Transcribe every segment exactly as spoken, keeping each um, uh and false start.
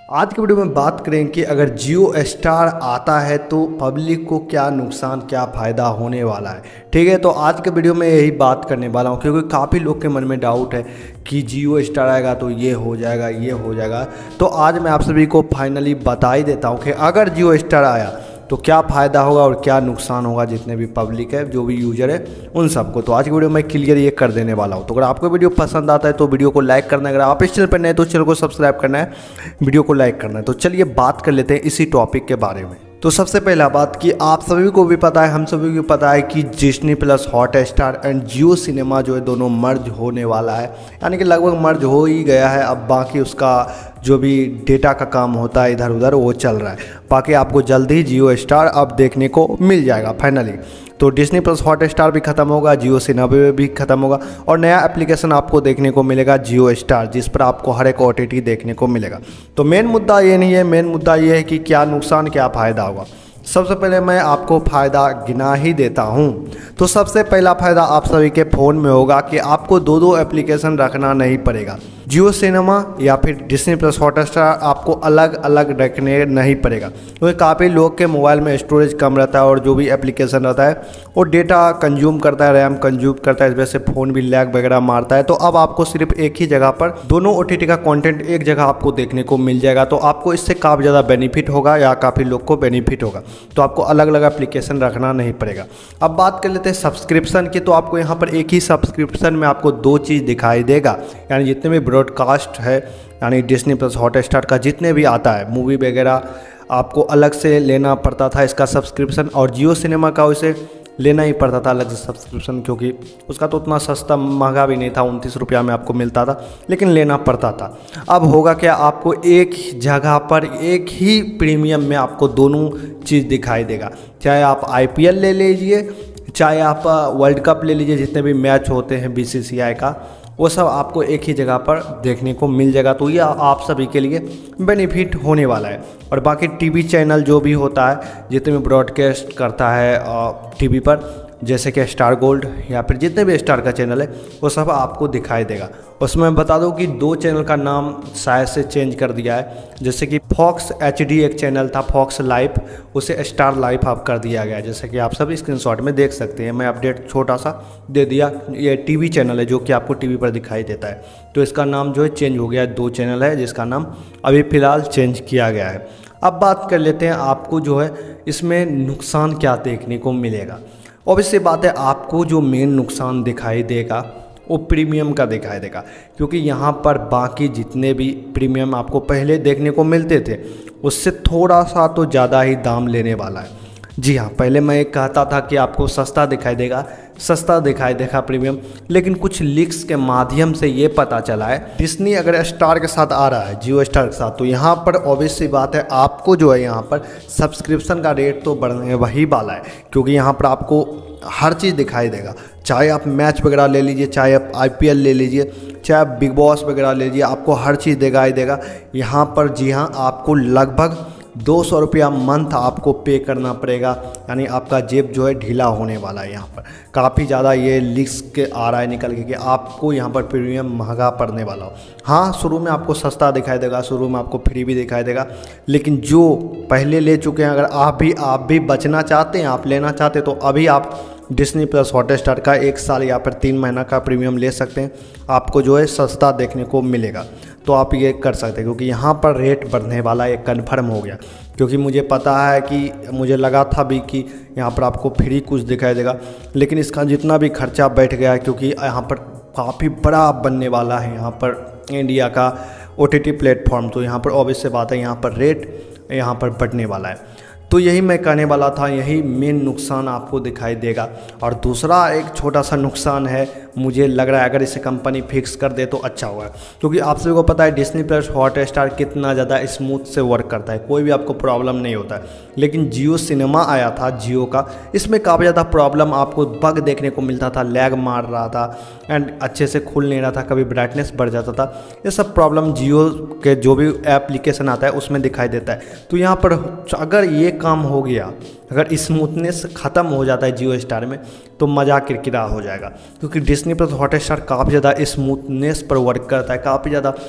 आज की वीडियो में बात करें कि अगर जियो स्टार आता है तो पब्लिक को क्या नुकसान क्या फ़ायदा होने वाला है। ठीक है, तो आज के वीडियो में यही बात करने वाला हूं क्योंकि काफ़ी लोग के मन में डाउट है कि जियो स्टार आएगा तो ये हो जाएगा ये हो जाएगा। तो आज मैं आप सभी को फाइनली बता ही देता हूं कि अगर जियो स्टार आया तो क्या फ़ायदा होगा और क्या नुकसान होगा जितने भी पब्लिक है, जो भी यूजर है उन सबको। तो आज की वीडियो में क्लियर ये कर देने वाला हूँ। तो अगर आपको वीडियो पसंद आता है तो वीडियो को लाइक करना है, अगर आप इस चैनल पर नए तो चैनल को सब्सक्राइब करना है, वीडियो को लाइक करना है। तो चलिए बात कर लेते हैं इसी टॉपिक के बारे में। तो सबसे पहला बात कि आप सभी को भी पता है, हम सभी को पता है कि Disney plus Hotstar and Jio cinema जो है दोनों मर्ज होने वाला है, यानी कि लगभग मर्ज हो ही गया है। अब बाकी उसका जो भी डेटा का काम होता है इधर उधर वो चल रहा है। बाकी आपको जल्द ही जियो स्टार अब देखने को मिल जाएगा फाइनली। तो डिज्नी प्लस हॉटस्टार भी खत्म होगा, जियो सिनेमा भी खत्म होगा और नया एप्लीकेशन आपको देखने को मिलेगा जियो स्टार, जिस पर आपको हर एक ओ टी टी देखने को मिलेगा। तो मेन मुद्दा ये नहीं है, मेन मुद्दा ये है कि क्या नुकसान क्या फ़ायदा होगा। सबसे पहले मैं आपको फ़ायदा गिना ही देता हूं। तो सबसे पहला फ़ायदा आप सभी के फ़ोन में होगा कि आपको दो दो एप्लीकेशन रखना नहीं पड़ेगा। जियो सिनेमा या फिर डिज्नी प्लस हॉटस्टार आपको अलग अलग रखने नहीं पड़ेगा, क्योंकि तो काफ़ी लोग के मोबाइल में स्टोरेज कम रहता है और जो भी एप्लीकेशन रहता है वो डेटा कंज्यूम करता है, रैम कंज्यूम करता है, इस वजह से फ़ोन भी लैग वगैरह मारता है। तो अब आपको सिर्फ एक ही जगह पर दोनों ओ टी टी का कॉन्टेंट एक जगह आपको देखने को मिल जाएगा। तो आपको इससे काफ़ी ज़्यादा बेनिफिट होगा या काफ़ी लोग को बेनिफिट होगा। तो आपको अलग अलग एप्लीकेशन रखना नहीं पड़ेगा। अब बात कर लेते हैं सब्सक्रिप्शन की। तो आपको यहाँ पर एक ही सब्सक्रिप्शन में आपको दो चीज़ दिखाई देगा, यानी जितने भी ब्रॉडकास्ट है यानी डिज्नी प्लस हॉटस्टार का जितने भी आता है मूवी वगैरह आपको अलग से लेना पड़ता था इसका सब्सक्रिप्शन, और जियो सिनेमा का उसे लेना ही पड़ता था अलग से सब्सक्रिप्शन, क्योंकि उसका तो उतना सस्ता महंगा भी नहीं था, उनतीस रुपया में आपको मिलता था, लेकिन लेना पड़ता था। अब होगा क्या, आपको एक जगह पर एक ही प्रीमियम में आपको दोनों चीज़ दिखाई देगा। चाहे आप आई पी एल ले लीजिए, चाहे आप वर्ल्ड कप ले लीजिए, जितने भी मैच होते हैं बी सी सी आई का वो सब आपको एक ही जगह पर देखने को मिल जाएगा। तो ये आप सभी के लिए बेनिफिट होने वाला है। और बाकी टीवी चैनल जो भी होता है जितने भी ब्रॉडकास्ट करता है टीवी पर, जैसे कि स्टार गोल्ड या फिर जितने भी स्टार का चैनल है वो सब आपको दिखाई देगा। उसमें बता दूं कि दो चैनल का नाम शायद से चेंज कर दिया है, जैसे कि फॉक्स एच डी एक चैनल था, फॉक्स लाइफ, उसे स्टार लाइफ अब कर दिया गया, जैसे कि आप सब स्क्रीनशॉट में देख सकते हैं। मैं अपडेट छोटा सा दे दिया। ये टीवी चैनल है जो कि आपको टीवी पर दिखाई देता है, तो इसका नाम जो है चेंज हो गया है। दो चैनल है जिसका नाम अभी फ़िलहाल चेंज किया गया है। अब बात कर लेते हैं आपको जो है इसमें नुकसान क्या देखने को मिलेगा। ऑब्वियसली बात है, आपको जो मेन नुकसान दिखाई देगा वो प्रीमियम का दिखाई देगा, क्योंकि यहाँ पर बाकी जितने भी प्रीमियम आपको पहले देखने को मिलते थे उससे थोड़ा सा तो ज़्यादा ही दाम लेने वाला है। जी हाँ, पहले मैं कहता था कि आपको सस्ता दिखाई देगा, सस्ता दिखाई देगा प्रीमियम, लेकिन कुछ लीक्स के माध्यम से ये पता चला है डिज्नी अगर स्टार के साथ आ रहा है, जियो स्टार के साथ, तो यहाँ पर ऑब्वियस सी बात है आपको जो है यहाँ पर सब्सक्रिप्शन का रेट तो बढ़ने वही वाला है, क्योंकि यहाँ पर आपको हर चीज़ दिखाई देगा। चाहे आप मैच वगैरह ले लीजिए, चाहे आप आई पी एल ले लीजिए, चाहे आप बिग बॉस वगैरह ले लीजिए, आपको हर चीज़ दिखाई देगा यहाँ पर। जी हाँ, आपको लगभग दो सौ रुपया मंथ आपको पे करना पड़ेगा, यानी आपका जेब जो है ढीला होने वाला है। यहाँ पर काफ़ी ज़्यादा ये लिक्स के आ रहा है निकल के कि आपको यहाँ पर प्रीमियम महंगा पड़ने वाला हो। हाँ, शुरू में आपको सस्ता दिखाई देगा, शुरू में आपको फ्री भी दिखाई देगा, लेकिन जो पहले ले चुके हैं, अगर आप भी आप भी बचना चाहते हैं, आप लेना चाहते हैं, तो अभी आप डिज्नी प्लस हॉटस्टार का एक साल या फिर तीन महीना का प्रीमियम ले सकते हैं, आपको जो है सस्ता देखने को मिलेगा। तो आप ये कर सकते हैं, क्योंकि यहाँ पर रेट बढ़ने वाला एक कन्फर्म हो गया, क्योंकि मुझे पता है कि मुझे लगा था भी कि यहाँ पर आपको फ्री कुछ दिखाई देगा, लेकिन इसका जितना भी खर्चा बैठ गया है, क्योंकि यहाँ पर काफ़ी बड़ा बनने वाला है यहाँ पर इंडिया का ओ टी टी प्लेटफॉर्म, तो यहाँ पर ऑब्वियस से बात है यहाँ पर रेट यहाँ पर बढ़ने वाला है। तो यही मैं कहने वाला था, यही मेन नुकसान आपको दिखाई देगा। और दूसरा एक छोटा सा नुकसान है, मुझे लग रहा है अगर इसे कंपनी फिक्स कर दे तो अच्छा होगा, क्योंकि आप सभी को पता है डिज्नी प्लस हॉटस्टार कितना ज़्यादा स्मूथ से वर्क करता है, कोई भी आपको प्रॉब्लम नहीं होता है। लेकिन जियो सिनेमा आया था जियो का, इसमें काफ़ी ज़्यादा प्रॉब्लम आपको बग देखने को मिलता था, लैग मार रहा था एंड अच्छे से खुल नहीं रहा था, कभी ब्राइटनेस बढ़ जाता था। ये सब प्रॉब्लम जियो के जो भी एप्लीकेशन आता है उसमें दिखाई देता है। तो यहाँ पर अगर ये काम हो गया, अगर स्मूथनेस ख़त्म हो जाता है जियो स्टार में, तो मज़ा किरकिरा हो जाएगा, क्योंकि डिज्नी प्लस हॉटस्टार काफ़ी ज़्यादा स्मूथनेस पर वर्क करता है, काफ़ी ज़्यादा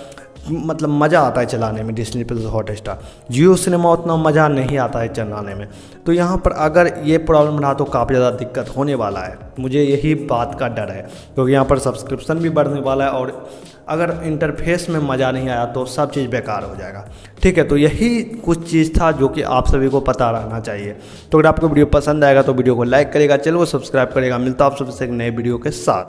मतलब मज़ा आता है चलाने में Disney plus Hotstar. Jio cinema उतना मज़ा नहीं आता है चलाने में। तो यहाँ पर अगर ये प्रॉब्लम रहा तो काफ़ी ज़्यादा दिक्कत होने वाला है, मुझे यही बात का डर है, क्योंकि यहाँ पर सब्सक्रिप्शन भी बढ़ने वाला है और अगर इंटरफेस में मज़ा नहीं आया तो सब चीज़ बेकार हो जाएगा। ठीक है, तो यही कुछ चीज़ था जो कि आप सभी को पता रहना चाहिए। तो अगर आपको वीडियो पसंद आएगा तो वीडियो को लाइक करेगा, चैनल को सब्सक्राइब करेगा। मिलता है आप सबसे एक नए वीडियो के साथ।